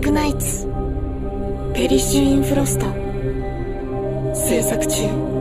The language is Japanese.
クナイツペリシュインフロスト制作中。